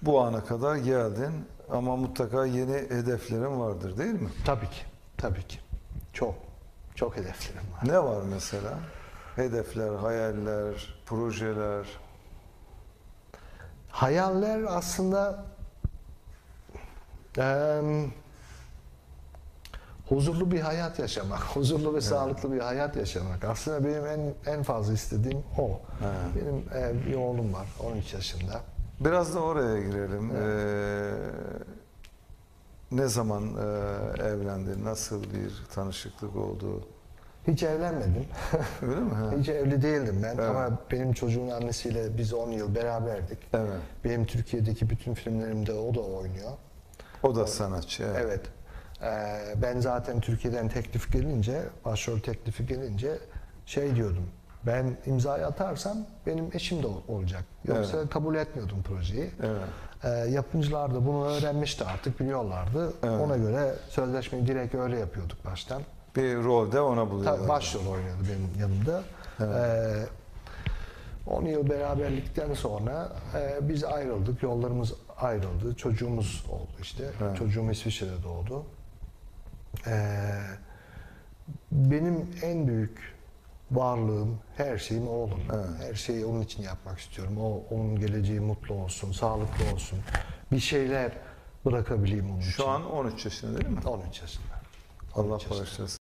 bu ana kadar geldin ama mutlaka yeni hedeflerin vardır değil mi? Tabii ki, tabii ki. Çok hedeflerim var. Ne var mesela? Hedefler, hayaller, projeler. Hayaller aslında huzurlu bir hayat yaşamak, huzurlu ve sağlıklı bir hayat yaşamak. Aslında benim en fazla istediğim o. Benim bir oğlum var, 13 yaşında. Biraz da oraya girelim. Ne zaman evlendin? Nasıl bir tanışıklık oldu? Hiç evlenmedim. Öyle mi? Ha. Hiç evli değildim ben, Evet. ama benim çocuğun annesiyle biz 10 yıl beraberdik. Evet. Benim Türkiye'deki bütün filmlerimde o da oynuyor. O da sanatçı. Evet. Evet. Ben zaten Türkiye'den teklif gelince, başrol teklifi gelince şey diyordum. Ben imzayı atarsam benim eşim de olacak. Yoksa kabul etmiyordum projeyi. Evet. Yapımcılar da bunu öğrenmişti, artık biliyorlardı. Evet. Ona göre sözleşmeyi direkt öyle yapıyorduk baştan. Bir rolde ona buluyorlar. Başrol oynuyordu benim yanımda. Evet. 10 yıl beraberlikten sonra biz ayrıldık, yollarımız ayrıldı. Çocuğumuz oldu işte. Evet. Çocuğum İsviçre'de doğdu. Benim en büyük varlığım, her şeyim oğlum. Evet. Her şeyi onun için yapmak istiyorum. Onun geleceği mutlu olsun, sağlıklı olsun. Bir şeyler bırakabileyim onun için. Şu an 13 yaşında değil mi? 13 yaşında. Allah 13 yaşında. bağışlasın.